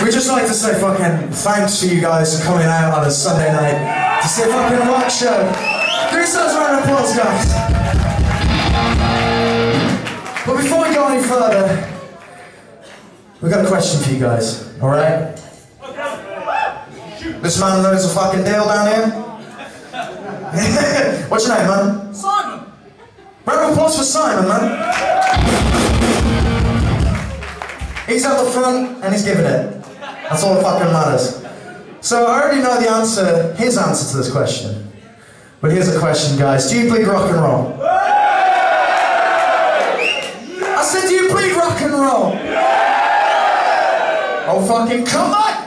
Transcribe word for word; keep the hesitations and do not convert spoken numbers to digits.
We'd just like to say fucking thanks for you guys for coming out on a Sunday night to see a fucking rock show. Give yourselves a round of applause, guys. But before we go any further, we've got a question for you guys, alright? This man knows the fucking deal down here. What's your name, man? Simon! Round of applause for Simon, man. He's at the front and he's giving it. That's all that fucking matters. So I already know the answer, his answer to this question. But here's a question, guys. Do you bleed rock and roll? I said, do you bleed rock and roll? Oh fucking come on!